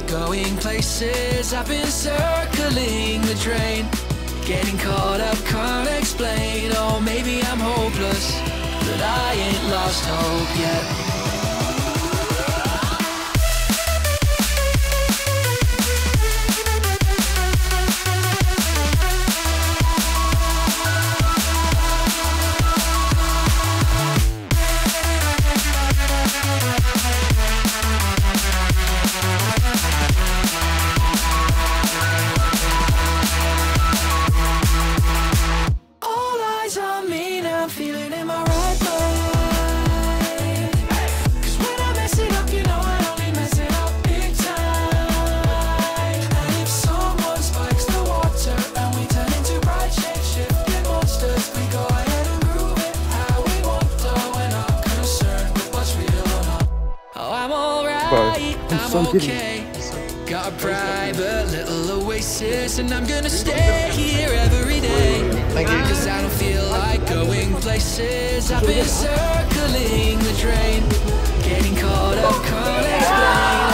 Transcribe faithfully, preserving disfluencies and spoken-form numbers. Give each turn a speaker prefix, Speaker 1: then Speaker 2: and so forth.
Speaker 1: like going places. I've been circling the drain, getting caught up, can't explain. Oh, maybe I'm hopeless, but I ain't lost hope yet. I'm feeling in my right mind. Cause when I mess it up, you know I only mess it up big time. And if someone spikes the water and we turn into bright shape-shifting monsters, we go ahead and groove it how we want, though we're not concerned with what's real or not. Oh, I'm alright, I'm okay. Got a private little oasis, and I'm gonna stay here every day.
Speaker 2: Thank you.
Speaker 1: Cause I don't feel like going places. I've been circling the drain, getting caught up, can't explain.